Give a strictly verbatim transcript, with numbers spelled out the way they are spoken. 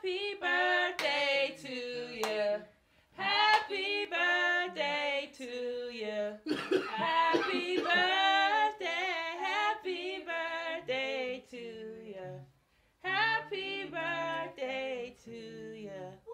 Happy birthday to you. Happy birthday to you. Happy birthday, happy birthday to you. Happy birthday to you.